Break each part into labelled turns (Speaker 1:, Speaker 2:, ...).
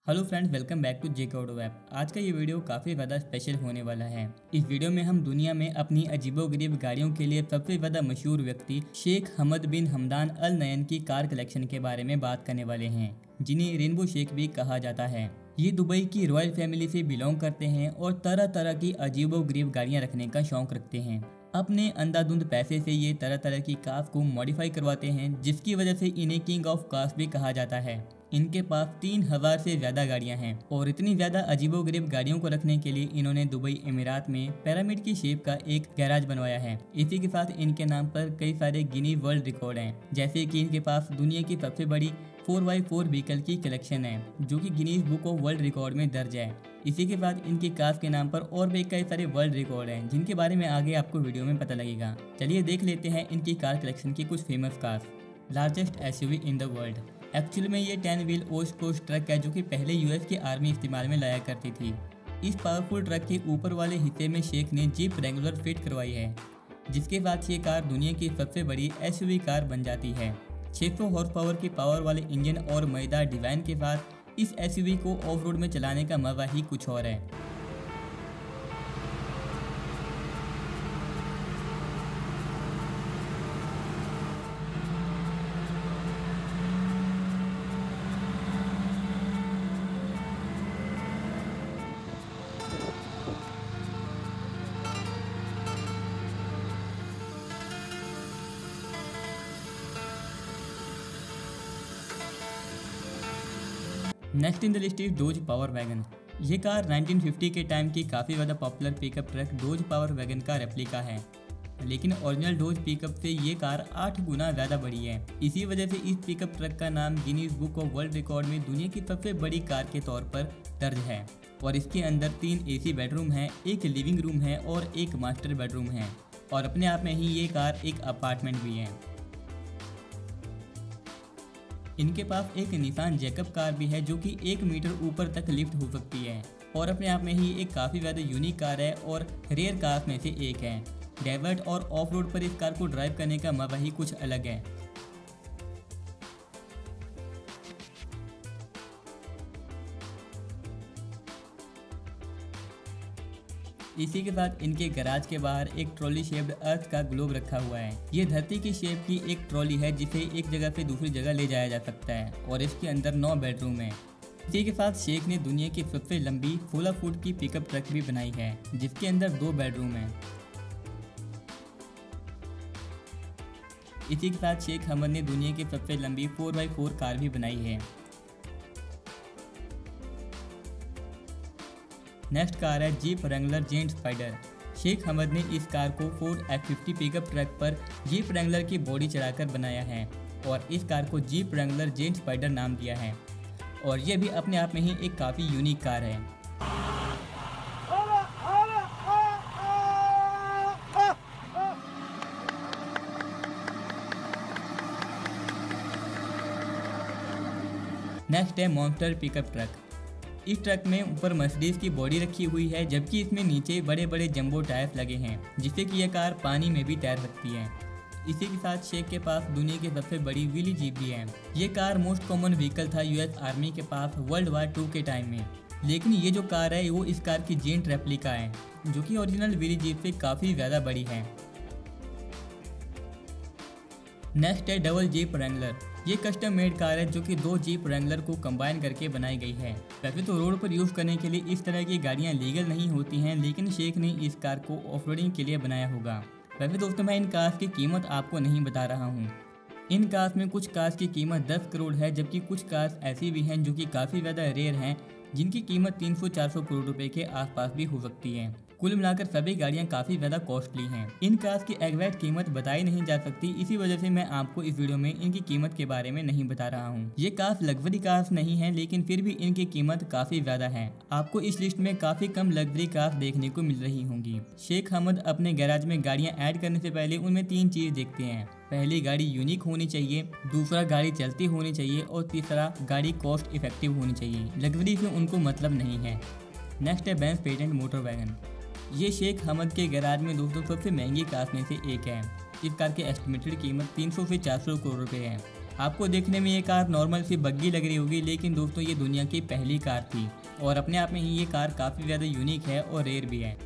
Speaker 1: Hello friends, welcome back to JK auto app. आज का ये वीडियो काफ़ी ज़्यादा स्पेशल होने वाला है। इस वीडियो में हम दुनिया में अपनी अजीबोगरीब गाड़ियों के लिए सबसे ज़्यादा मशहूर व्यक्ति शेख हमद बिन हमदान अल नयन की कार कलेक्शन के बारे में बात करने वाले हैं, जिन्हें रेनबो शेख भी कहा जाता है। ये दुबई की रॉयल फैमिली से बिलोंग करते हैं और तरह तरह की अजीबोगरीब गाड़ियाँ रखने का शौक रखते हैं। अपने अंधाधुंध पैसे से ये तरह तरह की कार्स को मॉडिफाई करवाते हैं, जिसकी वजह से इन्हें किंग ऑफ कार्स भी कहा जाता है। इनके पास 3000 से ज़्यादा गाड़ियां हैं और इतनी ज़्यादा अजीबोगरीब गाड़ियों को रखने के लिए इन्होंने दुबई एमिरात में पिरामिड की शेप का एक गैराज बनवाया है। इसी के साथ इनके नाम पर कई सारे गिनीज वर्ल्ड रिकॉर्ड हैं, जैसे कि इनके पास दुनिया की सबसे बड़ी 4x4 व्हीकल की कलेक्शन है, जो कि Guinness book of world record में दर्ज है। इसी के साथ इनकी कार्स के नाम पर और भी कई सारे वर्ल्ड रिकॉर्ड हैं, जिनके बारे में आगे आपको वीडियो में पता लगेगा। चलिए देख लेते हैं इनकी कार कलेक्शन की कुछ famous cars. Largest SUV in the world. Actual में ये 10 व्हील ओस्ट कोस्ट ट्रक है, जो कि पहले यूएस की आर्मी इस्तेमाल में लाया करती थी। इस पावरफुल ट्रक के ऊपर वाले हिस्से में शेख ने जीप रेगुलर फिट करवाई है, जिसके बाद ये कार दुनिया की सबसे बड़ी एसयूवी कार बन जाती है। 600 हॉर्स पावर की पावर वाले इंजन और मजेदार डिज़ाइन के साथ इस एसयूवी को ऑफ रोड में चलाने का मजा ही कुछ और है। Next in the list is Dodge Power Wagon. ये कार 1950 के टाइम की काफ़ी ज़्यादा popular pickup truck Dodge Power Wagon का रेप्लिका है, लेकिन ओरिजिनल डोज पिकअप से ये कार 8 गुना ज़्यादा बड़ी है। इसी वजह से इस पिकअप ट्रक का नाम Guinness book of world record में दुनिया की सबसे बड़ी कार के तौर पर दर्ज है। और इसके अंदर 3 एसी बेडरूम है, एक लिविंग रूम है और एक मास्टर बेडरूम है, और अपने आप में ही ये कार एक अपार्टमेंट भी है। इनके पास एक निसान जैकब कार भी है, जो कि 1 मीटर ऊपर तक लिफ्ट हो सकती है, और अपने आप में ही एक काफ़ी ज़्यादा यूनिक कार है और रेयर कार में से एक है। डेजर्ट और ऑफ रोड पर इस कार को ड्राइव करने का मजा ही कुछ अलग है। इसी के साथ इनके गैराज के बाहर एक ट्रॉली शेप्ड अर्थ का ग्लोब रखा हुआ है। ये धरती की शेप की एक ट्रॉली है, जिसे एक जगह से दूसरी जगह ले जाया जा सकता है, और इसके अंदर 9 बेडरूम है। इसी के साथ शेख ने दुनिया की सबसे लंबी 16 फुट की पिकअप ट्रक भी बनाई है, जिसके अंदर 2 बेडरूम है। इसी के साथ शेख हमद ने दुनिया की सबसे लंबी 4x4 कार भी बनाई है। नेक्स्ट कार है Jeep Wrangler giant spider. Sheikh Hamad ने इस कार को फोर्ड F50 पिकअप ट्रक पर जीप रेंगलर की बॉडी चढ़ाकर बनाया है, और इस कार को जीप रेंगलर जेंट स्पाइडर नाम दिया है, और यह भी अपने आप में ही एक काफ़ी यूनिक कार है। नेक्स्ट है मॉन्स्टर पिकअप ट्रक। इस ट्रक में ऊपर मर्सिडीज की बॉडी रखी हुई है, जबकि इसमें नीचे बड़े बड़े जंबो टायर्स लगे हैं, जिससे कि यह कार पानी में भी तैर सकती है। इसी के साथ शेख के पास दुनिया की सबसे बड़ी व्हीली जीप भी है। ये कार मोस्ट कॉमन व्हीकल था यूएस आर्मी के पास वर्ल्ड वार 2 के टाइम में, लेकिन ये जो कार है वो इस कार की जेंट रेप्लिका है, जो कि ओरिजिनल व्हीली जीप से काफ़ी ज़्यादा बड़ी है। नेक्स्ट है डबल जीप रेंगलर। ये कस्टम मेड कार है, जो कि 2 जीप रेंगलर को कंबाइन करके बनाई गई है। वैसे तो रोड पर यूज़ करने के लिए इस तरह की गाड़ियाँ लीगल नहीं होती हैं, लेकिन शेख ने इस कार को ऑफ रोडिंग के लिए बनाया होगा। वैसे दोस्तों, मैं इन कार्स की कीमत आपको नहीं बता रहा हूँ। इन कार्स में कुछ कार्स की कीमत 10 करोड़ है, जबकि कुछ कार्स ऐसी भी हैं जो कि काफ़ी ज़्यादा रेयर हैं, जिनकी कीमत 300-400 करोड़ रुपए के आसपास भी हो सकती है। कुल मिलाकर सभी गाड़ियां काफ़ी ज़्यादा कॉस्टली हैं। इन कार्स की एग्जैक्ट कीमत बताई नहीं जा सकती, इसी वजह से मैं आपको इस वीडियो में इनकी कीमत के बारे में नहीं बता रहा हूं। ये कार्स लग्जरी कार्स नहीं हैं, लेकिन फिर भी इनकी कीमत काफ़ी ज़्यादा है। आपको इस लिस्ट में काफ़ी कम लग्जरी कार्स देखने को मिल रही होंगी। शेख हमद अपने गैराज में गाड़ियाँ ऐड करने से पहले उनमें 3 चीज़ देखते हैं। पहली, गाड़ी यूनिक होनी चाहिए, दूसरा, गाड़ी चलती होनी चाहिए, और तीसरा, गाड़ी कॉस्ट इफेक्टिव होनी चाहिए। लग्जरी से उनको मतलब नहीं है। नेक्स्ट है बेंज पेटेंट मोटर वैगन। ये शेख हमद के गैराज में दोस्तों सबसे महंगी कार में से एक है। इस कार की एस्टिमेटेड कीमत 300 से 400 करोड़ रुपए है। आपको देखने में ये कार नॉर्मल सी बग्गी लग रही होगी, लेकिन दोस्तों ये दुनिया की पहली कार थी और अपने आप में ही ये कार काफ़ी ज़्यादा यूनिक है और रेयर भी है।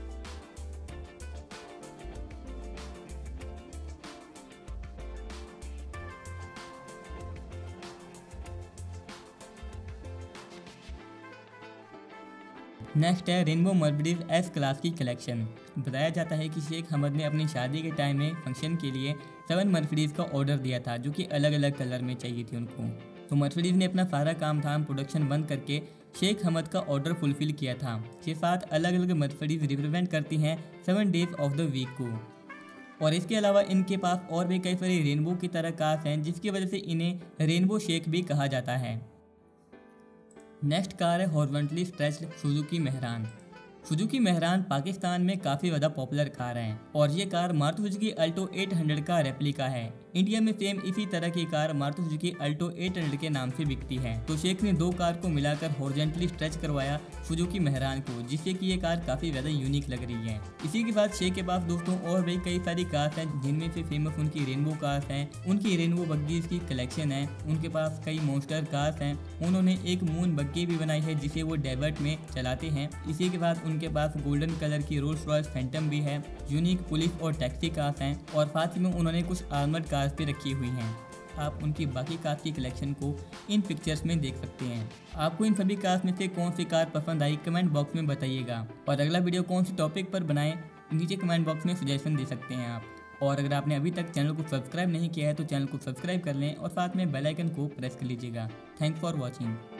Speaker 1: नेक्स्ट है रेनबो मर्सिडीज एस क्लास की कलेक्शन। बताया जाता है कि शेख हमद ने अपनी शादी के टाइम में फंक्शन के लिए 7 मर्सिडीज़ का ऑर्डर दिया था, जो कि अलग अलग कलर में चाहिए थी उनको। तो मर्सिडीज़ ने अपना सारा काम धाम प्रोडक्शन बंद करके शेख हमद का ऑर्डर फुलफिल किया था। ये 7 अलग अलग मर्सिडीज़ रिप्रेजेंट करती हैं 7 डेज ऑफ द वीक को। और इसके अलावा इनके पास और भी कई सारी रेनबो की तरह कार्स हैं, जिसकी वजह से इन्हें रेनबो शेख भी कहा जाता है। नेक्स्ट कार है horizontally stretched Suzuki Mehran. Suzuki Mehran Pakistan में काफ़ी ज़्यादा पॉपुलर कार है और ये कार मारुति सुजुकी अल्टो 800 का रेप्लिका है। इंडिया में सेम इसी तरह की कार मारुति सुजुकी अल्टो 800 के नाम से बिकती है। तो शेख ने 2 कार को मिलाकर हॉरिजॉन्टली स्ट्रेच करवाया सुजुकी मेहरान को, जिससे कि ये कार काफ़ी ज़्यादा यूनिक लग रही है। इसी के साथ शेख के पास दोस्तों और भी कई सारी कार्स हैं, जिनमें से फेमस उनकी रेनबो कार्स हैं, उनकी रेनबो बग्गीज की कलेक्शन है। उनके पास कई मॉन्स्टर कार्स हैं। उन्होंने एक मून बग्गी भी बनाई है जिसे वो डेजर्ट में चलाते हैं। इसी के बाद उनके पास गोल्डन कलर की रोल्स रॉयस फैंटम भी है। यूनिक पुलिस और टैक्सी कार्स हैं और साथ में उन्होंने कुछ आर्मर्ड कार्स भी रखी हुई हैं। आप उनकी बाकी कार्स की कलेक्शन को इन पिक्चर्स में देख सकते हैं। आपको इन सभी कार्स में से कौन सी कार पसंद आई कमेंट बॉक्स में बताइएगा, और अगला वीडियो कौन सी टॉपिक पर बनाएं नीचे कमेंट बॉक्स में सजेशन दे सकते हैं आप। और अगर आपने अभी तक चैनल को सब्सक्राइब नहीं किया है तो चैनल को सब्सक्राइब कर लें और साथ में बेल आइकन को प्रेस कर लीजिएगा। Thanks for watching.